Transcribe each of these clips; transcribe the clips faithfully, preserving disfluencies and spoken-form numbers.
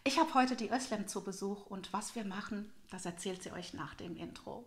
Ich habe heute die Özlem zu Besuch und was wir machen, das erzählt sie euch nach dem Intro.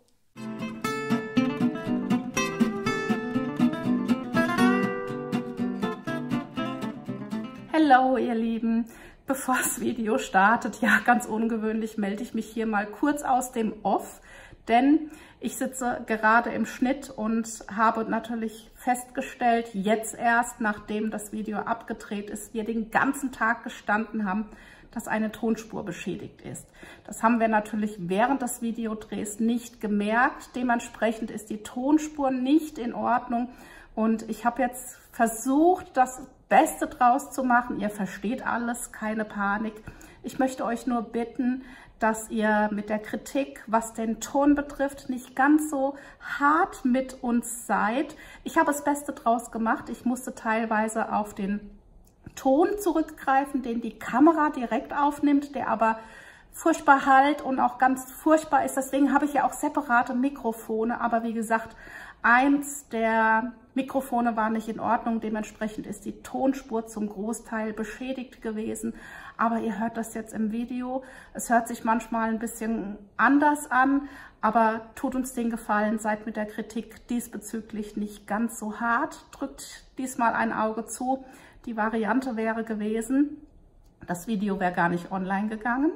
Hallo ihr Lieben, bevor das Video startet, ja ganz ungewöhnlich, melde ich mich hier mal kurz aus dem Off, denn ich sitze gerade im Schnitt und habe natürlich festgestellt, jetzt erst, nachdem das Video abgedreht ist, wir den ganzen Tag gestanden haben, dass eine Tonspur beschädigt ist. Das haben wir natürlich während des Videodrehs nicht gemerkt. Dementsprechend ist die Tonspur nicht in Ordnung und ich habe jetzt versucht, das Beste draus zu machen. Ihr versteht alles, keine Panik. Ich möchte euch nur bitten, dass ihr mit der Kritik, was den Ton betrifft, nicht ganz so hart mit uns seid. Ich habe das Beste draus gemacht. Ich musste teilweise auf den Ton zurückgreifen, den die Kamera direkt aufnimmt, der aber furchtbar halt und auch ganz furchtbar ist. Deswegen habe ich ja auch separate Mikrofone. Aber wie gesagt, eins der Mikrofone war nicht in Ordnung. Dementsprechend ist die Tonspur zum Großteil beschädigt gewesen. Aber ihr hört das jetzt im Video. Es hört sich manchmal ein bisschen anders an, aber tut uns den Gefallen, seid mit der Kritik diesbezüglich nicht ganz so hart. Drückt diesmal ein Auge zu. Die Variante wäre gewesen, das Video wäre gar nicht online gegangen.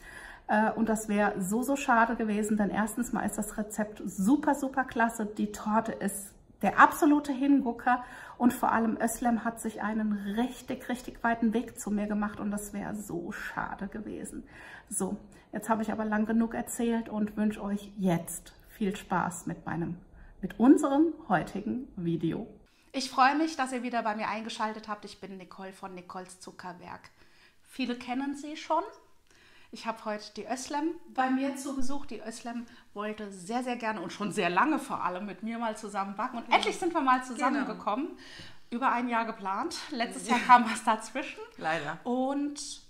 Und das wäre so, so schade gewesen, denn erstens mal ist das Rezept super, super klasse. Die Torte ist der absolute Hingucker und vor allem Özlem hat sich einen richtig, richtig weiten Weg zu mir gemacht und das wäre so schade gewesen. So, jetzt habe ich aber lang genug erzählt und wünsche euch jetzt viel Spaß mit meinem, mit unserem heutigen Video. Ich freue mich, dass ihr wieder bei mir eingeschaltet habt. Ich bin Nicole von Nicoles Zuckerwerk. Viele kennen sie schon. Ich habe heute die Özlem bei mir zu Besuch. Die Özlem wollte sehr, sehr gerne und schon sehr lange vor allem mit mir mal zusammen backen. Und genau. Endlich sind wir mal zusammengekommen. Genau. Über ein Jahr geplant. Letztes Jahr kam was dazwischen. Leider. Und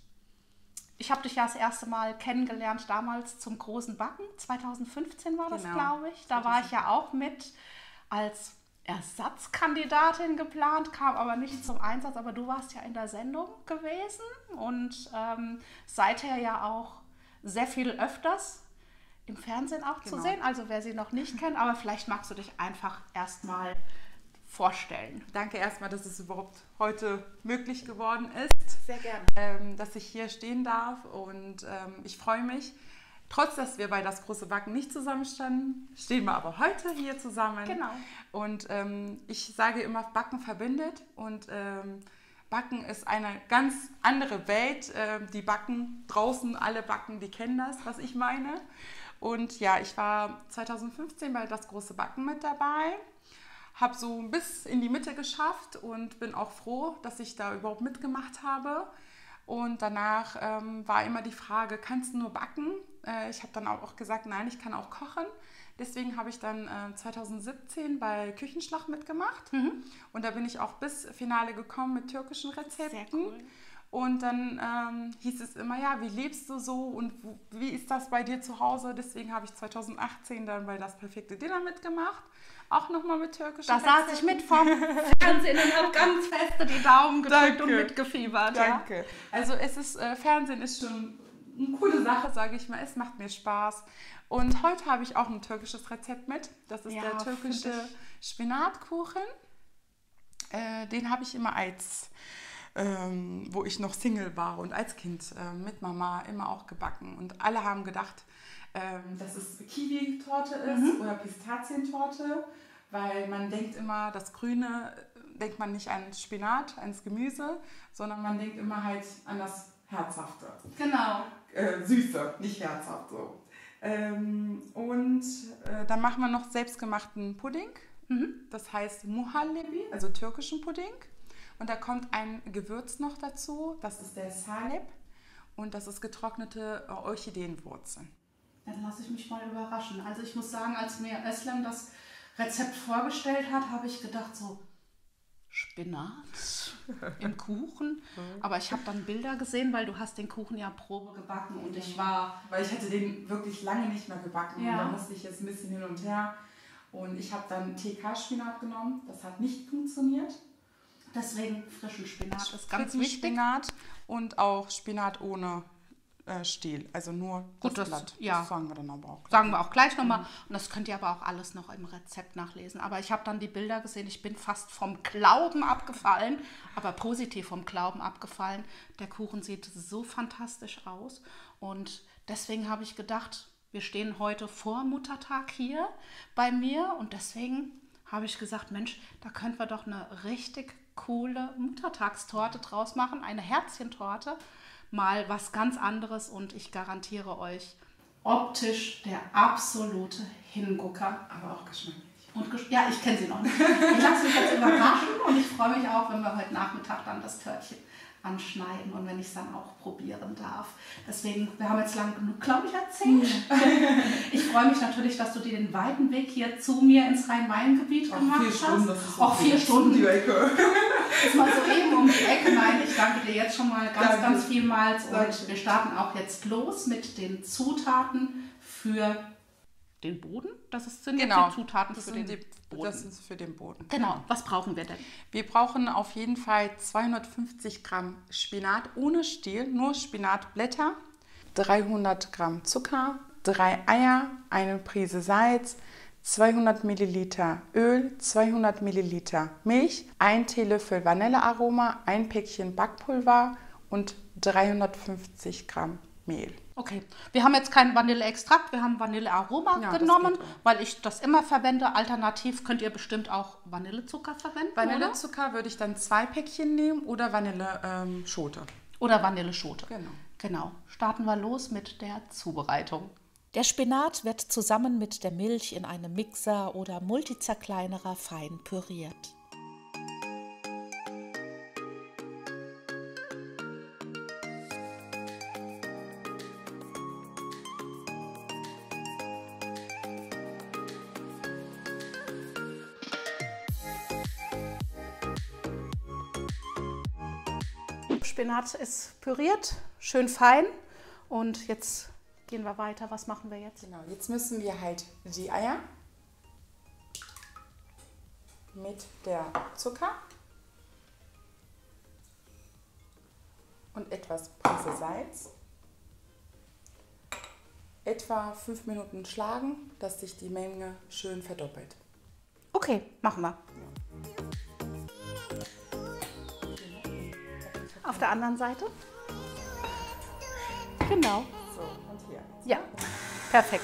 ich habe dich ja das erste Mal kennengelernt, damals zum großen Backen. zweitausendfünfzehn war das, genau. Glaube ich. Da war ich ja auch mit als Ersatzkandidatin geplant, kam aber nicht zum Einsatz, aber du warst ja in der Sendung gewesen und ähm, seither ja auch sehr viel öfters im Fernsehen auch genau. zu sehen, also wer sie noch nicht kennt, aber vielleicht magst du dich einfach erstmal vorstellen. Danke erstmal, dass es überhaupt heute möglich geworden ist. Sehr gerne. Ähm, dass ich hier stehen darf und ähm, ich freue mich. Trotz, dass wir bei Das große Backen nicht zusammenstanden, stehen wir aber heute hier zusammen. Genau. Und ähm, ich sage immer, Backen verbindet und ähm, Backen ist eine ganz andere Welt. Ähm, die backen draußen, alle backen, die kennen das, was ich meine. Und ja, ich war zweitausendfünfzehn bei Das große Backen mit dabei, habe so bis in die Mitte geschafft und bin auch froh, dass ich da überhaupt mitgemacht habe. Und danach ähm, war immer die Frage, kannst du nur backen? Äh, ich habe dann auch gesagt, nein, ich kann auch kochen. Deswegen habe ich dann äh, zweitausendsiebzehn bei Küchenschlacht mitgemacht. Mhm. Und da bin ich auch bis Finale gekommen mit türkischen Rezepten. Sehr cool. Und dann ähm, hieß es immer, ja, wie lebst du so und wo, wie ist das bei dir zu Hause? Deswegen habe ich zweitausendachtzehn dann bei Das perfekte Dinner mitgemacht. Auch nochmal mit türkischen Rezepten. Da saß ich mit vom Fernsehen und habe ganz feste die Daumen gedrückt Danke. Und mitgefiebert. Danke. Ja? Also es ist, äh, Fernsehen ist schon eine coole Sache, sage ich mal. Es macht mir Spaß. Und heute habe ich auch ein türkisches Rezept mit. Das ist ja, der türkische Spinatkuchen. Äh, den habe ich immer als, ähm, wo ich noch Single war und als Kind äh, mit Mama immer auch gebacken. Und alle haben gedacht, ähm, dass es Kiwi-Torte ist mhm. oder Pistazientorte, weil man denkt immer, das Grüne denkt man nicht an Spinat, ans Gemüse, sondern man denkt immer halt an das Herzhafte. Genau. Äh, Süße, nicht herzhaft so. Ähm, und äh, dann machen wir noch selbstgemachten Pudding. Mhm. Das heißt Muhallebi, also türkischen Pudding. Und da kommt ein Gewürz noch dazu, das ist der Salep. Und das ist getrocknete Orchideenwurzeln. Dann lasse ich mich mal überraschen. Also ich muss sagen, als mir Özlem das Rezept vorgestellt hat, habe ich gedacht so, Spinat im Kuchen. Aber ich habe dann Bilder gesehen, weil du hast den Kuchen ja Probe gebacken und ich war... Weil ich hatte den wirklich lange nicht mehr gebacken ja. und da musste ich jetzt ein bisschen hin und her. Und ich habe dann T K-Spinat genommen, das hat nicht funktioniert. Deswegen frischen Spinat ist ganz frischen wichtig. Spinat und auch Spinat ohne äh, Stiel, also nur Gut, das, das, Blatt. ja. Das sagen wir dann aber auch gleich. Sagen wir auch gleich nochmal. Mhm. Und das könnt ihr aber auch alles noch im Rezept nachlesen. Aber ich habe dann die Bilder gesehen, ich bin fast vom Glauben abgefallen, aber positiv vom Glauben abgefallen. Der Kuchen sieht so fantastisch aus und deswegen habe ich gedacht, wir stehen heute vor Muttertag hier bei mir und deswegen habe ich gesagt, Mensch, da könnten wir doch eine richtig coole Muttertagstorte draus machen, eine Herzchentorte, mal was ganz anderes und ich garantiere euch, optisch der absolute Hingucker. Aber auch geschmacklich. Und gesch ja, ich kenne sie noch nicht. Ich lasse mich jetzt überraschen und ich freue mich auch, wenn wir heute Nachmittag dann das Törtchen anschneiden und wenn ich es dann auch probieren darf. Deswegen, wir haben jetzt lang genug, glaube ich, erzählt. Ja. Ich freue mich natürlich, dass du dir den weiten Weg hier zu mir ins Rhein-Main-Gebiet gemacht vier hast. Stunden, das ist auch vier Stunden. Die Ecke. Ist mal so eben um die Ecke. Nein, ich danke dir jetzt schon mal ganz, danke. ganz vielmals. Und danke. Wir starten auch jetzt los mit den Zutaten für den Boden. Das sind genau. jetzt die Zutaten das für sind den die, Boden. Das ist für den Boden. Genau. Was brauchen wir denn? Wir brauchen auf jeden Fall zweihundertfünfzig Gramm Spinat ohne Stiel, nur Spinatblätter, dreihundert Gramm Zucker, drei Eier, eine Prise Salz, zweihundert Milliliter Öl, zweihundert Milliliter Milch, ein Teelöffel Vanillearoma, ein Päckchen Backpulver und dreihundertfünfzig Gramm Mehl. Okay, wir haben jetzt keinen Vanilleextrakt, wir haben Vanillearoma ja, genommen, weil ich das immer verwende. Alternativ könnt ihr bestimmt auch Vanillezucker verwenden, Vanillezucker oder? Würde ich dann zwei Päckchen nehmen oder Vanilleschote. Ähm, oder Vanilleschote. Genau. Genau. Starten wir los mit der Zubereitung. Der Spinat wird zusammen mit der Milch in einem Mixer oder Multizerkleinerer fein püriert. Spinat ist püriert, schön fein und jetzt gehen wir weiter. Was machen wir jetzt? Genau, jetzt müssen wir halt die Eier mit der Zucker und etwas Prise Salz etwa fünf Minuten schlagen, dass sich die Menge schön verdoppelt. Okay, machen wir. Auf der anderen Seite. Genau. So, und hier. Ja, perfekt.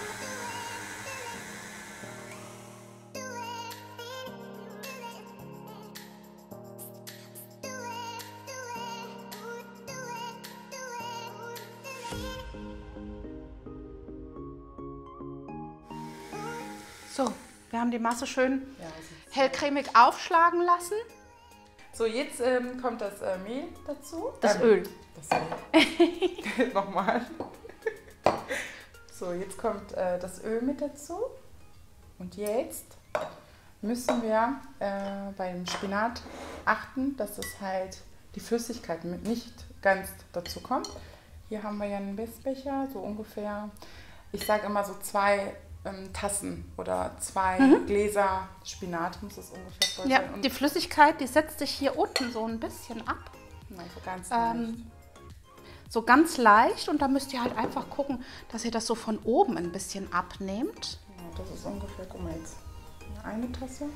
So, wir haben die Masse schön ja, hellcremig aufschlagen lassen. So, jetzt ähm, kommt das äh, Mehl dazu. Das ähm, Öl. Das Öl. Nochmal. So, jetzt kommt äh, das Öl mit dazu. Und jetzt müssen wir äh, beim Spinat achten, dass es halt die Flüssigkeit mit nicht ganz dazu kommt. Hier haben wir ja einen Messbecher, so ungefähr, ich sage immer so zwei ähm, Tassen oder zwei mhm. Gläser Spinat muss es ungefähr voll ja, sein. Und die Flüssigkeit, die setzt sich hier unten so ein bisschen ab. Ja, so ganz ähm, leicht. So ganz leicht und da müsst ihr halt einfach gucken, dass ihr das so von oben ein bisschen abnehmt. Ja, das ist ungefähr, guck mal jetzt, eine Tasse.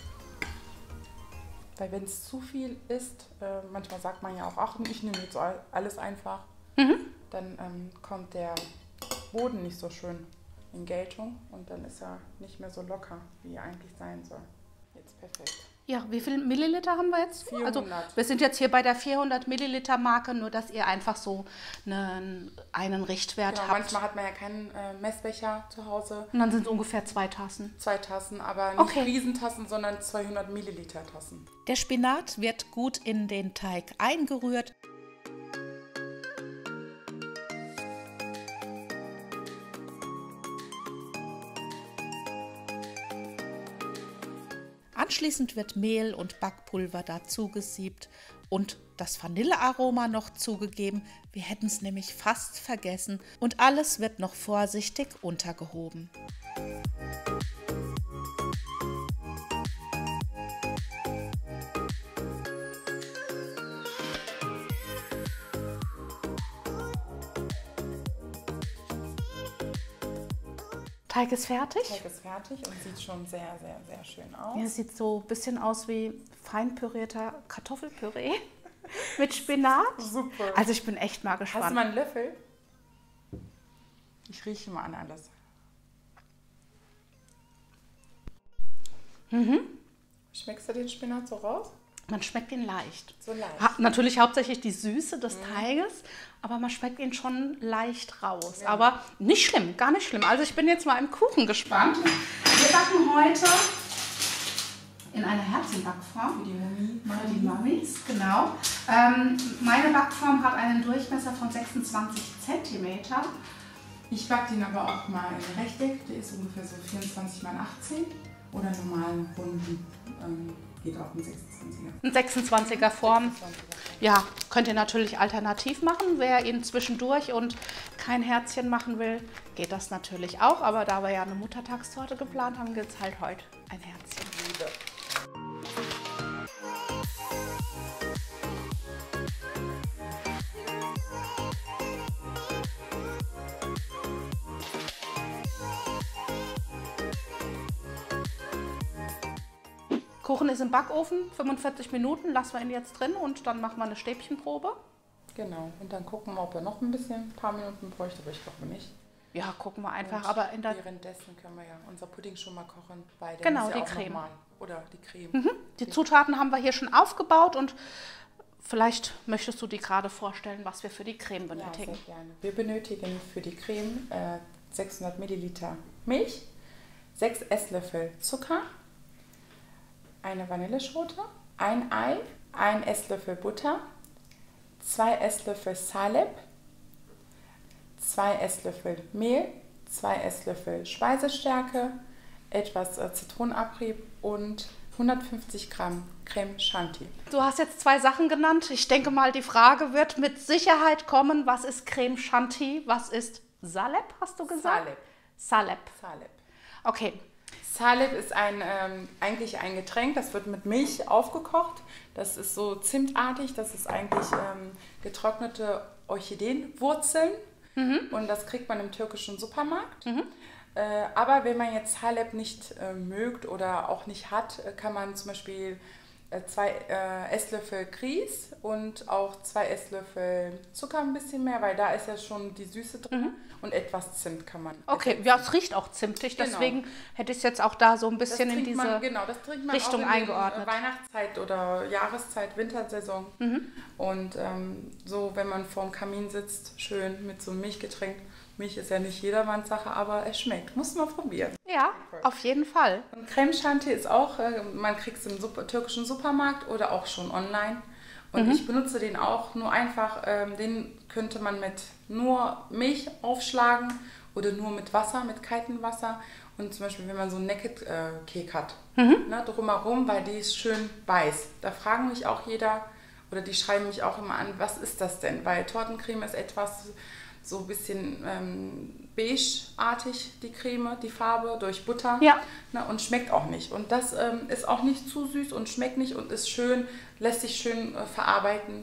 Weil wenn es zu viel ist, äh, manchmal sagt man ja auch, ach, ich nehme jetzt alles einfach, Mhm. dann ähm, kommt der Boden nicht so schön in Geltung und dann ist er nicht mehr so locker, wie er eigentlich sein soll. Jetzt perfekt. Ja, wie viel Milliliter haben wir jetzt? vierhundert. Also wir sind jetzt hier bei der vierhundert Milliliter Marke, nur dass ihr einfach so einen, einen Richtwert Genau, habt. manchmal hat man ja keinen äh, Messbecher zu Hause. Und dann sind es ungefähr zwei Tassen. Zwei Tassen, aber nicht Okay. Riesentassen, sondern zweihundert Milliliter Tassen. Der Spinat wird gut in den Teig eingerührt. Anschließend wird Mehl und Backpulver dazu gesiebt und das Vanillearoma noch zugegeben. Wir hätten es nämlich fast vergessen und alles wird noch vorsichtig untergehoben. Teig ist fertig. Teig ist fertig und sieht schon sehr, sehr, sehr schön aus. Ja, sieht so ein bisschen aus wie fein pürierter Kartoffelpüree mit Spinat. Super. Also ich bin echt mal gespannt. Hast du mal einen Löffel? Ich rieche mal an alles. Mhm. Schmeckst du den Spinat so raus? Man schmeckt ihn leicht. So leicht. Ha, natürlich hauptsächlich die Süße des mhm. Teiges, aber man schmeckt ihn schon leicht raus. Ja. Aber nicht schlimm, gar nicht schlimm. Also ich bin jetzt mal im Kuchen gespannt. Wir backen heute in einer Herzchenbackform. Für die Mami. Für die Mamis, genau. Ähm, meine Backform hat einen Durchmesser von sechsundzwanzig Zentimeter. Ich backe den aber auch mal in Rechteck. Der ist ungefähr so vierundzwanzig mal achtzehn. Oder normalen runden. Ähm, geht auch ein sechsundzwanziger. Ein sechsundzwanziger Form. Ja, könnt ihr natürlich alternativ machen. Wer ihn zwischendurch und kein Herzchen machen will, geht das natürlich auch. Aber da wir ja eine Muttertagstorte geplant haben, gibt es halt heute ein Herzchen. Liebe. Kuchen ist im Backofen, fünfundvierzig Minuten, lassen wir ihn jetzt drin und dann machen wir eine Stäbchenprobe. Genau, und dann gucken wir, ob er noch ein bisschen, ein paar Minuten bräuchte, aber ich glaube nicht. Ja, gucken wir einfach. Und aber in der währenddessen können wir ja unser Pudding schon mal kochen. Weil der genau, ist ja die auch Creme. Noch mal, oder die Creme. Mhm. Die, die Zutaten haben wir hier schon aufgebaut und vielleicht möchtest du dir gerade vorstellen, was wir für die Creme benötigen. Ja, sehr gerne. Wir benötigen für die Creme äh, sechshundert Milliliter Milch, sechs Esslöffel Zucker, eine Vanilleschote, ein Ei, ein Esslöffel Butter, zwei Esslöffel Salep, zwei Esslöffel Mehl, zwei Esslöffel Speisestärke, etwas äh, Zitronenabrieb und hundertfünfzig Gramm Creme Chantilly. Du hast jetzt zwei Sachen genannt. Ich denke mal, die Frage wird mit Sicherheit kommen, was ist Creme Chantilly, was ist Salep, hast du gesagt? Salep. Salep. Salep. Okay. Salep ist ein, ähm, eigentlich ein Getränk, das wird mit Milch aufgekocht. Das ist so zimtartig, das ist eigentlich ähm, getrocknete Orchideenwurzeln. Mhm. Und das kriegt man im türkischen Supermarkt. Mhm. Äh, aber wenn man jetzt Salep nicht äh, mögt oder auch nicht hat, kann man zum Beispiel äh, zwei äh, Esslöffel Grieß und auch zwei Esslöffel Zucker ein bisschen mehr, weil da ist ja schon die Süße drin. Mhm. Und etwas Zimt kann man. Okay, ja, es riecht auch zimtig, genau. Deswegen hätte ich es jetzt auch da so ein bisschen in diese man, genau, das trinkt man Richtung auch in eingeordnet. Weihnachtszeit oder Jahreszeit, Wintersaison. Mhm. Und ähm, so, wenn man vorm Kamin sitzt, schön mit so einem Milchgetränk. Milch ist ja nicht jedermanns Sache, aber es schmeckt. Muss man probieren. Ja, okay. Auf jeden Fall. Und Creme Chantilly ist auch, äh, man kriegt es im Super, türkischen Supermarkt oder auch schon online. Und mhm. ich benutze den auch nur einfach, ähm, den könnte man mit nur Milch aufschlagen oder nur mit Wasser, mit kaltem Wasser. Und zum Beispiel, wenn man so einen Naked äh, Cake hat, mhm. ne, drumherum, weil die ist schön weiß. Da fragen mich auch jeder, oder die schreiben mich auch immer an, was ist das denn? Weil Tortencreme ist etwas so ein bisschen ähm, beige-artig, die Creme, die Farbe, durch Butter. Ja. Ne, und schmeckt auch nicht. Und das ähm, ist auch nicht zu süß und schmeckt nicht und ist schön, lässt sich schön äh, verarbeiten.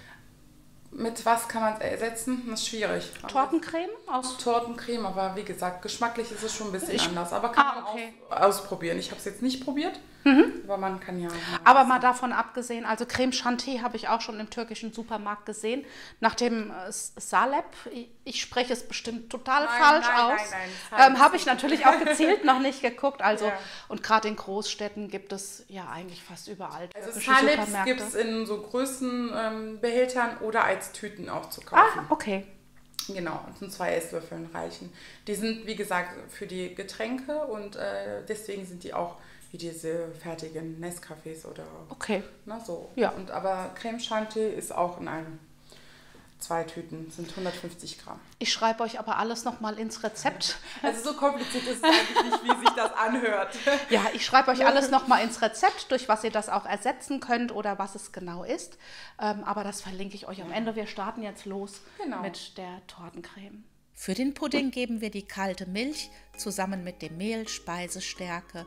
Mit was kann man es ersetzen? Das ist schwierig. Tortencreme? Aus Tortencreme, aber wie gesagt, geschmacklich ist es schon ein bisschen ich, anders. Aber kann ah, man okay. aus, ausprobieren. Ich habe es jetzt nicht probiert, mhm. aber man kann ja... Aber mal davon abgesehen, also Creme Chantilly habe ich auch schon im türkischen Supermarkt gesehen. Nach dem äh, Salep, ich, ich spreche es bestimmt total nein, falsch nein, aus, nein, nein, ähm, habe ich natürlich auch gezielt noch nicht geguckt. Also, ja. Und gerade in Großstädten gibt es ja eigentlich fast überall also Saleps gibt es in so großen ähm, Behältern oder als Tüten auch zu kaufen. Ah, okay. Genau, und sind zwei Esslöffeln reichen. Die sind, wie gesagt, für die Getränke und äh, deswegen sind die auch wie diese fertigen Nescafés oder okay. Na, so. Ja. Und, aber Creme Chantilly ist auch in einem zwei Tüten, sind hundertfünfzig Gramm. Ich schreibe euch aber alles nochmal ins Rezept. Also so kompliziert ist es eigentlich nicht, wie sich das anhört. Ja, ich schreibe euch alles nochmal ins Rezept, durch was ihr das auch ersetzen könnt oder was es genau ist. Ähm, aber das verlinke ich euch am Ende. Wir starten jetzt los genau. mit der Tortencreme. Für den Pudding geben wir die kalte Milch zusammen mit dem Mehl, Speisestärke,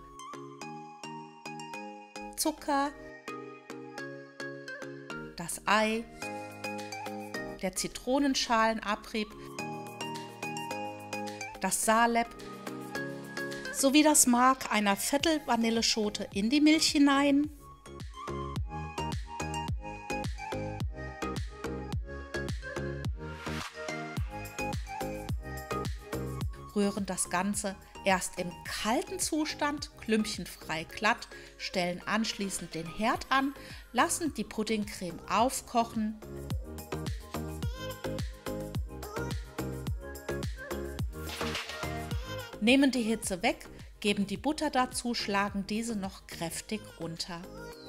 Zucker, das Ei, der Zitronenschalenabrieb, das Salep so wie das Mark einer Viertel Vanilleschote in die Milch hinein. Rühren das Ganze erst im kalten Zustand klümpchenfrei glatt, stellen anschließend den Herd an, lassen die Puddingcreme aufkochen. Nehmen die Hitze weg, geben die Butter dazu, schlagen diese noch kräftig unter.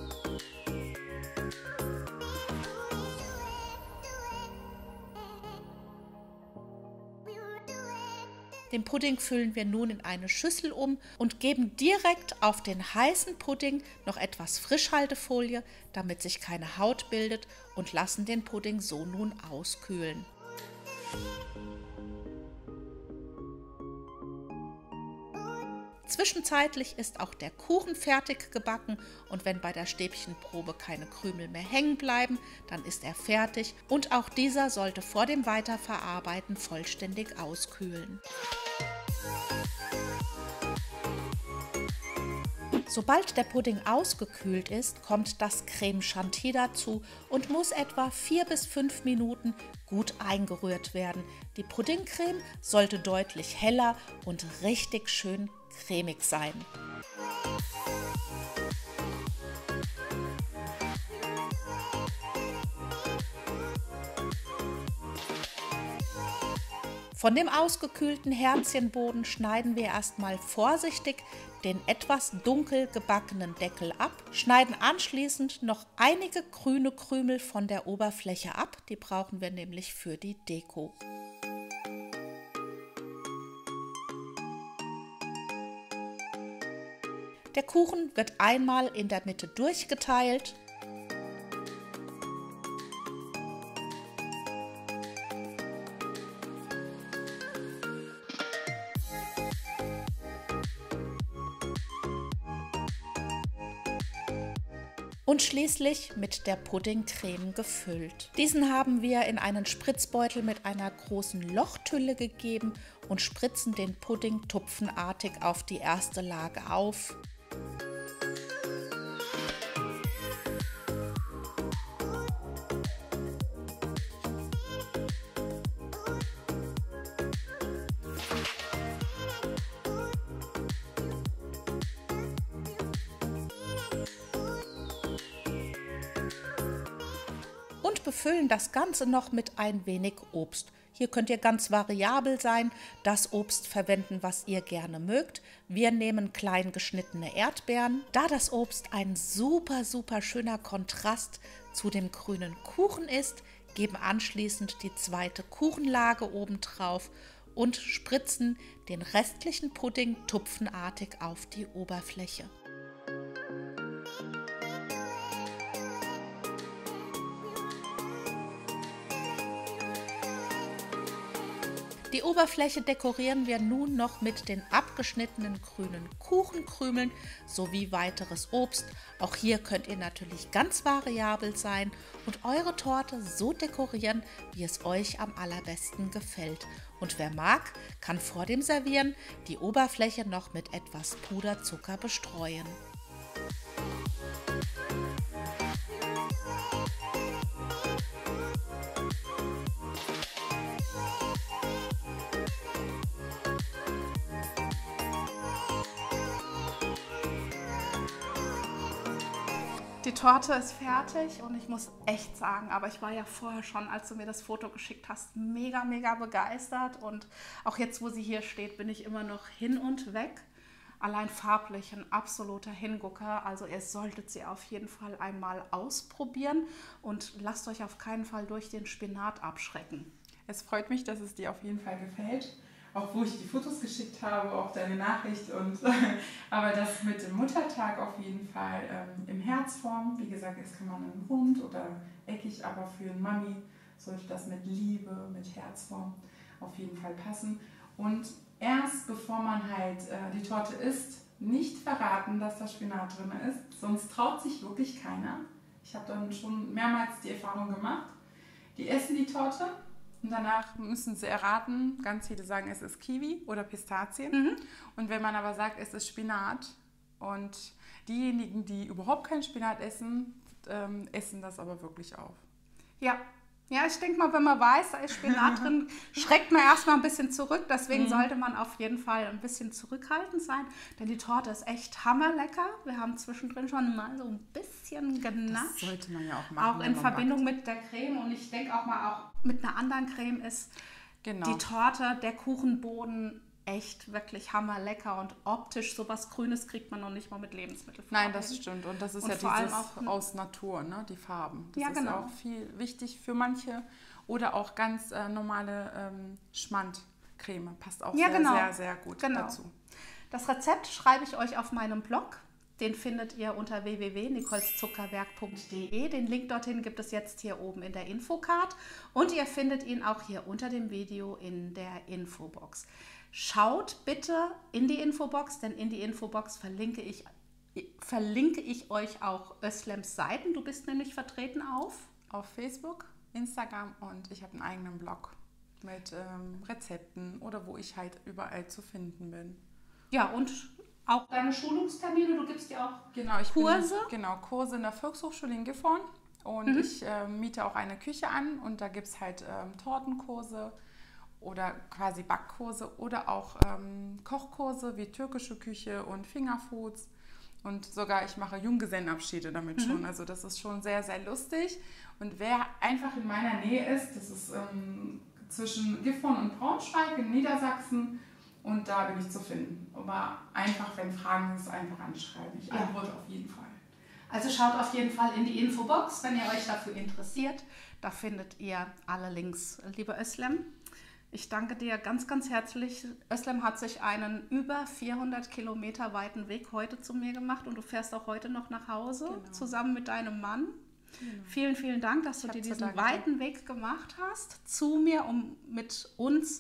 Den Pudding füllen wir nun in eine Schüssel um und geben direkt auf den heißen Pudding noch etwas Frischhaltefolie, damit sich keine Haut bildet, und lassen den Pudding so nun auskühlen. Zwischenzeitlich ist auch der Kuchen fertig gebacken und wenn bei der Stäbchenprobe keine Krümel mehr hängen bleiben, dann ist er fertig und auch dieser sollte vor dem Weiterverarbeiten vollständig auskühlen. Sobald der Pudding ausgekühlt ist, kommt das Creme Chantilly dazu und muss etwa vier bis fünf Minuten gut eingerührt werden. Die Puddingcreme sollte deutlich heller und richtig schön cremig sein. Von dem ausgekühlten Herzchenboden schneiden wir erstmal vorsichtig den etwas dunkel gebackenen Deckel ab, schneiden anschließend noch einige grüne Krümel von der Oberfläche ab, die brauchen wir nämlich für die Deko. Der Kuchen wird einmal in der Mitte durchgeteilt. Und schließlich mit der Puddingcreme gefüllt. Diesen haben wir in einen Spritzbeutel mit einer großen Lochtülle gegeben und spritzen den Pudding tupfenartig auf die erste Lage auf. Und befüllen das Ganze noch mit ein wenig Obst. Hier könnt ihr ganz variabel sein, das Obst verwenden, was ihr gerne mögt. Wir nehmen klein geschnittene Erdbeeren. Da das Obst ein super, super schöner Kontrast zu dem grünen Kuchen ist, geben anschließend die zweite Kuchenlage oben drauf und spritzen den restlichen Pudding tupfenartig auf die Oberfläche. Die Oberfläche dekorieren wir nun noch mit den abgeschnittenen grünen Kuchenkrümeln sowie weiteres Obst. Auch hier könnt ihr natürlich ganz variabel sein und eure Torte so dekorieren, wie es euch am allerbesten gefällt. Und wer mag, kann vor dem Servieren die Oberfläche noch mit etwas Puderzucker bestreuen. Die Torte ist fertig und ich muss echt sagen, aber ich war ja vorher schon, als du mir das Foto geschickt hast, mega, mega begeistert. Und auch jetzt, wo sie hier steht, bin ich immer noch hin und weg. Allein farblich ein absoluter Hingucker. Also ihr solltet sie auf jeden Fall einmal ausprobieren und lasst euch auf keinen Fall durch den Spinat abschrecken. Es freut mich, dass es dir auf jeden Fall gefällt. Auch wo ich die Fotos geschickt habe, auch deine Nachricht. Und, aber das mit dem Muttertag auf jeden Fall ähm, in Herzform. Wie gesagt, jetzt kann man einen rund oder eckig, aber für eine Mami sollte das mit Liebe, mit Herzform auf jeden Fall passen. Und erst bevor man halt äh, die Torte isst, nicht verraten, dass da Spinat drin ist. Sonst traut sich wirklich keiner. Ich habe dann schon mehrmals die Erfahrung gemacht. Die essen die Torte. Und danach müssen sie erraten, ganz viele sagen, es ist Kiwi oder Pistazien. Mhm. Und wenn man aber sagt, es ist Spinat und diejenigen, die überhaupt keinen Spinat essen, ähm, essen das aber wirklich auf. Ja. Ja, ich denke mal, wenn man weiß, da ist Spinat drin, schreckt man erstmal ein bisschen zurück. Deswegen mhm. sollte man auf jeden Fall ein bisschen zurückhaltend sein, denn die Torte ist echt hammerlecker. Wir haben zwischendrin schon mal so ein bisschen genascht. Das sollte man ja auch machen. Auch in Verbindung backt. Mit der Creme und ich denke auch mal, auch mit einer anderen Creme ist genau. die Torte, der Kuchenboden echt wirklich hammerlecker und optisch sowas Grünes kriegt man noch nicht mal mit Lebensmittelfarben. Nein, das stimmt und das ist und ja dieses auch aus Natur, ne, die Farben. Das ja, ist genau. auch viel wichtig für manche oder auch ganz äh, normale ähm, Schmandcreme passt auch ja, sehr, genau. sehr, sehr gut genau. dazu. Das Rezept schreibe ich euch auf meinem Blog. Den findet ihr unter w w w punkt nicoles zuckerwerk punkt d e. Den Link dorthin gibt es jetzt hier oben in der Infocard und ihr findet ihn auch hier unter dem Video in der Infobox. Schaut bitte in die Infobox, denn in die Infobox verlinke ich, verlinke ich euch auch Özlems Seiten. Du bist nämlich vertreten auf? Auf Facebook, Instagram und ich habe einen eigenen Blog mit ähm, Rezepten oder wo ich halt überall zu finden bin. Ja, und auch deine Schulungstermine, du gibst ja auch genau, ich Kurse? Bin, genau, Kurse in der Volkshochschule in Gifhorn und mhm. ich äh, miete auch eine Küche an und da gibt es halt ähm, Tortenkurse oder quasi Backkurse oder auch ähm, Kochkurse wie türkische Küche und Fingerfoods und sogar ich mache Junggesellenabschiede damit mhm. schon, also das ist schon sehr, sehr lustig und wer einfach in meiner Nähe ist, das ist ähm, zwischen Gifhorn und Braunschweig in Niedersachsen und da bin ich zu finden, aber einfach, wenn Fragen ist, einfach anschreiben, ich antworte ja. auf jeden Fall. Also schaut auf jeden Fall in die Infobox, wenn ihr euch dafür interessiert, da findet ihr alle Links, lieber Özlem. Ich danke dir ganz, ganz herzlich. Özlem hat sich einen über vierhundert Kilometer weiten Weg heute zu mir gemacht und du fährst auch heute noch nach Hause, genau. zusammen mit deinem Mann. Genau. Vielen, vielen Dank, dass du dir diesen weiten Weg gemacht hast zu mir, um mit uns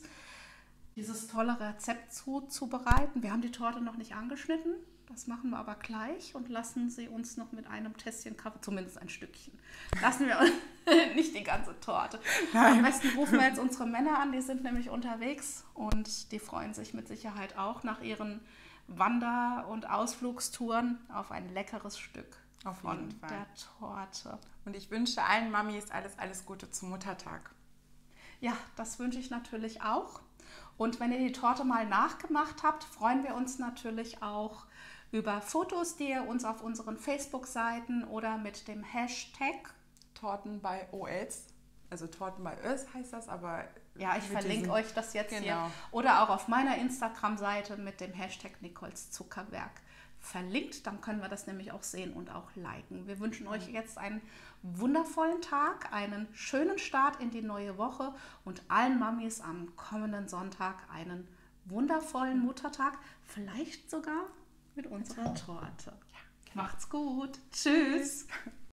dieses tolle Rezept zuzubereiten. Wir haben die Torte noch nicht angeschnitten, das machen wir aber gleich und lassen sie uns noch mit einem Tässchen Kaffee, zumindest ein Stückchen, lassen wir nicht die ganze Torte. Nein. Am besten rufen wir jetzt unsere Männer an, die sind nämlich unterwegs und die freuen sich mit Sicherheit auch nach ihren Wander- und Ausflugstouren auf ein leckeres Stück auf von jeden Fall. der Torte. Und ich wünsche allen Mamis alles, alles Gute zum Muttertag. Ja, das wünsche ich natürlich auch. Und wenn ihr die Torte mal nachgemacht habt, freuen wir uns natürlich auch über Fotos, die ihr uns auf unseren Facebook-Seiten oder mit dem Hashtag Torten bei O S, also Torten bei Ös heißt das, aber ja, ich verlinke diesen, euch das jetzt genau. hier oder auch auf meiner Instagram-Seite mit dem Hashtag Nicoles Zuckerwerk verlinkt, dann können wir das nämlich auch sehen und auch liken. Wir wünschen euch jetzt einen wundervollen Tag, einen schönen Start in die neue Woche und allen Mamis am kommenden Sonntag einen wundervollen Muttertag, vielleicht sogar mit unserer Torte. Ja, genau. Macht's gut. Tschüss. Tschüss.